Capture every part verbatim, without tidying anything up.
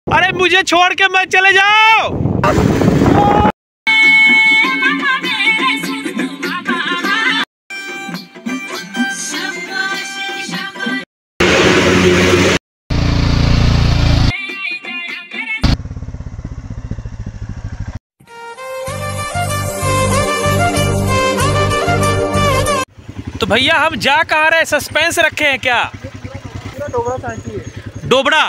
अरे मुझे छोड़ के मत चले जाओ। तो भैया हम जा कहाँ रहे, सस्पेंस रखे हैं क्या? डोबरा चांटी है। डोबरा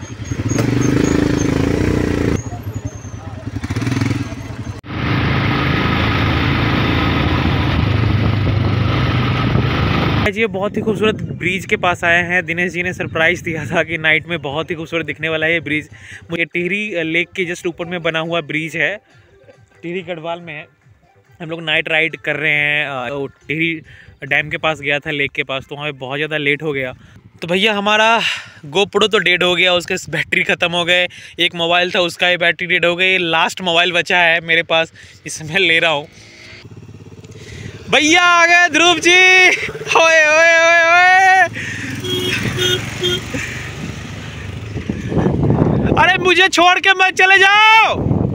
ये बहुत ही खूबसूरत ब्रिज के पास आए हैं। दिनेश जी ने सरप्राइज दिया था कि नाइट में बहुत ही खूबसूरत दिखने वाला है ये ब्रिज। मुझे टिहरी लेक के जस्ट ऊपर में बना हुआ ब्रिज है, टिहरी गढ़वाल में है। हम लोग नाइट राइड कर रहे हैं। टिहरी डैम के पास गया था, लेक के पास, तो वहाँ पे बहुत ज़्यादा लेट हो गया। तो भैया हमारा गोप्रो तो डेड हो गया, उसके बैटरी ख़त्म हो गए। एक मोबाइल था उसका ही बैटरी डेड हो गई। लास्ट मोबाइल बचा है मेरे पास, इसे मैं ले रहा हूँ। भैया आ गए ध्रुव जी। ओए ओए ओए ओए। अरे मुझे छोड़ के मत चले जाओ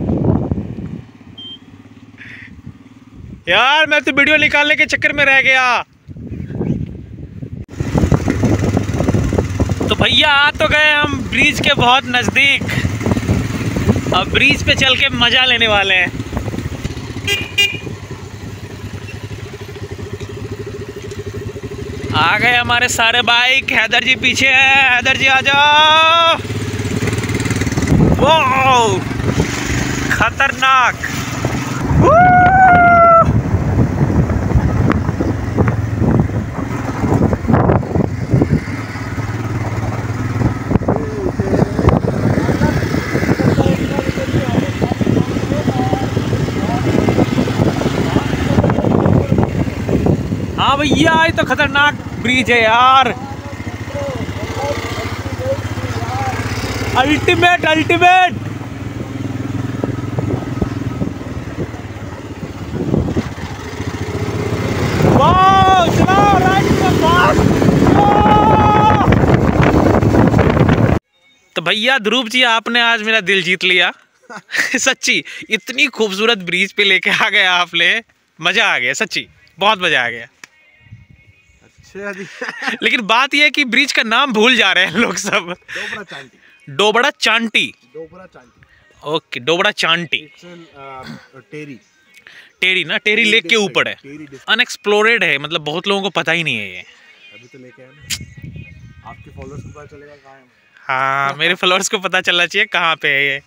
यार, मैं तो वीडियो निकालने के चक्कर में रह गया। तो भैया आ तो गए हम ब्रिज के बहुत नज़दीक। अब ब्रिज पे चल के मज़ा लेने वाले हैं। आ गए हमारे सारे बाइक। हैदर जी पीछे है, हैदर जी आ जाओ। वो खतरनाक। हाँ भैया ये तो खतरनाक ब्रिज है यार। Ultimate ultimate. वाह चलाओ राइट में पास। तो भैया ध्रुव जी आपने आज मेरा दिल जीत लिया। सच्ची इतनी खूबसूरत ब्रिज पे लेके आ गए आपने, मजा आ गया सच्ची, बहुत मजा आ गया। लेकिन बात यह है कि ब्रिज का नाम भूल जा रहे हैं लोग सब। डोबरा चांटी। डोबरा चांटी। डोबरा चांटी। ओके डोबरा चांटी। टेरी टेरी ना, टेरी लेक के ऊपर है, अनएक्सप्लोरेड है, मतलब बहुत लोगों को पता ही नहीं है ये। अभी तो लेके आए ना, आपके फॉलोअर्स को पता चलेगा कहाँ है। हाँ मेरे फॉलोअर्स को पता चलना चाहिए कहाँ पे है ये।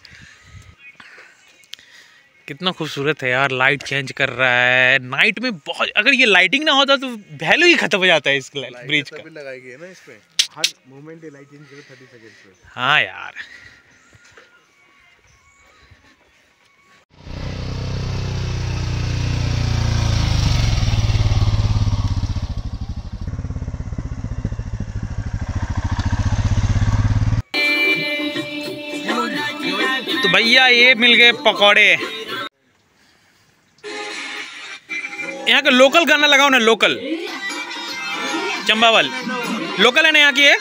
कितना खूबसूरत है यार, लाइट चेंज कर रहा है नाइट में बहुत। अगर ये लाइटिंग ना होता तो वैल्यू ही खत्म हो जाता है इस ब्रिज का। लगाई गई है ना इस पे, हर मोमेंट ये लाइट चेंज करे तीस सेकंड्स पे। हाँ यार तो भैया ये मिल गए पकौड़े। यहाँ का लोकल गाना लगाओ ना, लोकल चंबावल लोकल है ना यहाँ की है।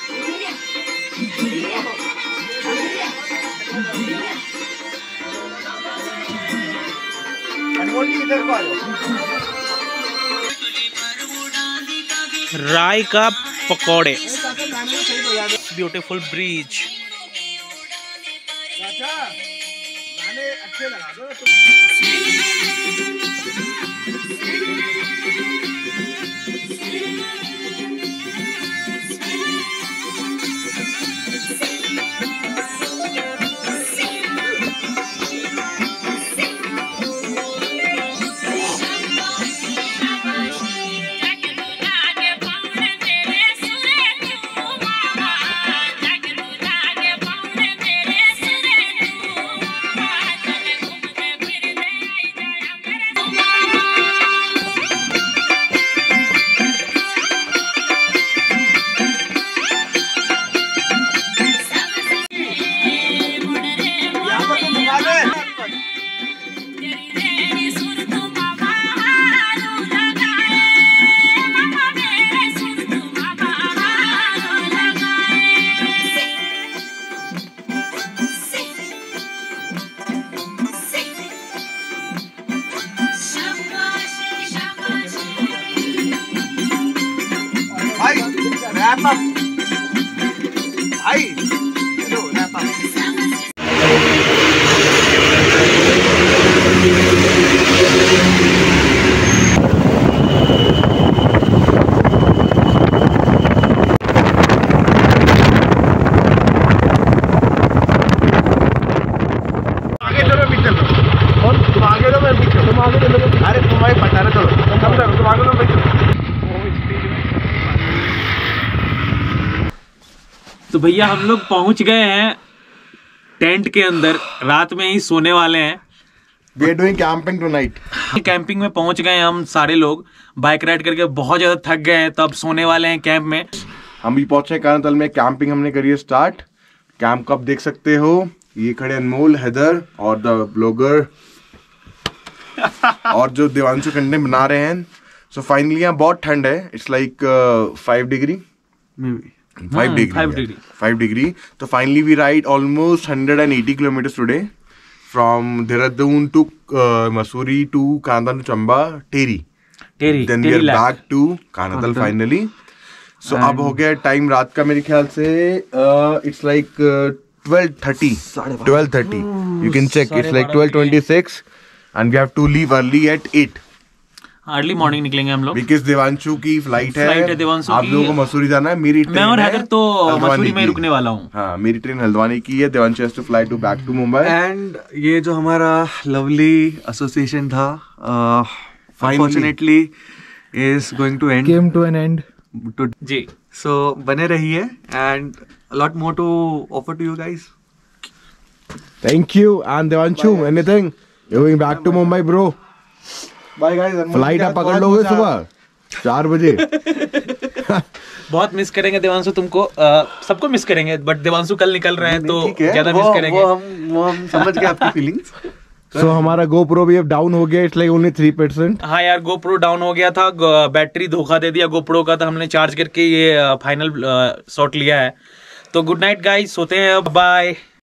राय का पकौड़े, ब्यूटीफुल ब्रिज। अच्छे लगा दो तो भैया हम लोग पहुंच गए हैं टेंट के अंदर, रात में ही सोने वाले हैं। We are doing camping tonight. Camping में पहुंच गए हैं हम सारे लोग, बाइक राइड करके बहुत ज्यादा थक गए हैं, तो अब सोने वाले हैं कैंप में। हम भी पहुंचे हैं कानातल में, कैंपिंग हमने करी है स्टार्ट। कैंप को आप देख सकते हो, ये खड़े अनमोल, हैदर और द ब्लॉगर और जो देवांशु कंटेंट बना रहे हैं। सो फाइनली यहाँ बहुत ठंड है, it's like five degree five degree five degree तो finally we ride almost hundred and eighty kilometre today from Dehradun to Mussoorie to Kanatal to Chamba Tehri Tehri then we are back to Kanatal finally. So अब हो गया टाइम रात का, मेरे ख्याल से it's like twelve thirty twelve thirty you can check, it's like twelve twenty six and we have to leave early eight eight. Early morning निकलेंगे हम लोग, बिकॉज देवांशु की फ्लाइट है, फ्लाइट है देवांशु आप की। लोगों को मसूरी जाना है, मेरी मैं और हैदर तो मसूरी में ही रुकने वाला हूँ। हाँ, मेरी ट्रेन हल्द्वानी की है, Devanshu has to fly to back to Mumbai. And ये जो हमारा लवली एसोसिएशन था unfortunately is going to end came to an end. टू जी। सो बने रहिए and lot more to offer to you guys. Thank you and Devanshu, anything? You're going back to Mumbai, bro. Bye guys. Flight आप पकड़ लोगे सुबह चार बजे। बहुत मिस करेंगे देवांशु तुमको, uh, सबको मिस करेंगे, बट देवांशु कल निकल रहे हैं तो ठीक है, ज्यादा वो, मिस करेंगे। वो हम वो हम समझ गए आपकी फीलिंग्स। सो हमारा GoPro भी अब डाउन हो गया, it's like only three percent. हाँ यार, गोप्रो डाउन हो गया था, बैटरी धोखा दे दिया गोप्रो का, तो हमने चार्ज करके ये फाइनल शॉट लिया है। तो गुड नाइट गाइस, सोते हैं अब, बाय।